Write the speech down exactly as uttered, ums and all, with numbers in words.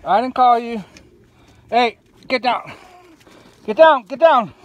I didn't call you. Hey, get down. Get down, get down.